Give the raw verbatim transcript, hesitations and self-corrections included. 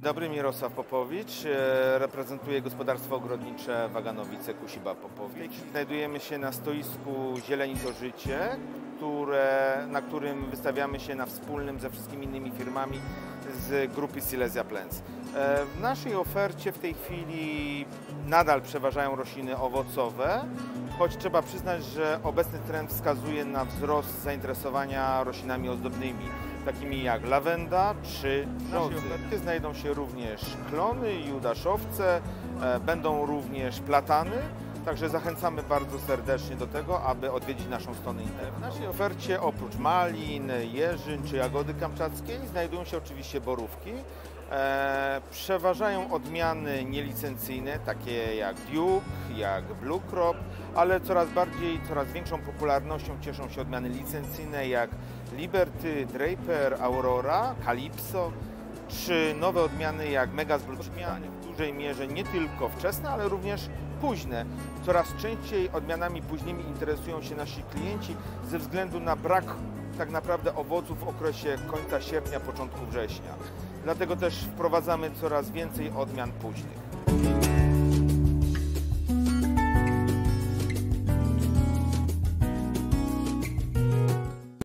Dobry, Mirosław Popowicz, reprezentuję gospodarstwo ogrodnicze Waganowice Kusiba Popowicz. Znajdujemy się na stoisku Zieleni to Życie, które, na którym wystawiamy się na wspólnym ze wszystkimi innymi firmami z grupy Silesia Plants. W naszej ofercie w tej chwili nadal przeważają rośliny owocowe, choć trzeba przyznać, że obecny trend wskazuje na wzrost zainteresowania roślinami ozdobnymi, takimi jak lawenda czy brzozy. W naszej ofercie znajdą się również klony, judaszowce, będą również platany, także zachęcamy bardzo serdecznie do tego, aby odwiedzić naszą stronę internetową. W naszej ofercie oprócz malin, jeżyn czy jagody kamczackiej znajdują się oczywiście borówki. E, przeważają odmiany nielicencyjne, takie jak Duke, jak Blue Crop, ale coraz bardziej, coraz większą popularnością cieszą się odmiany licencyjne jak Liberty, Draper, Aurora, Calypso, czy nowe odmiany jak Megas Blue. Odmiany w dużej mierze nie tylko wczesne, ale również późne. Coraz częściej odmianami późnymi interesują się nasi klienci ze względu na brak tak naprawdę owoców w okresie końca sierpnia, początku września. Dlatego też wprowadzamy coraz więcej odmian późnych.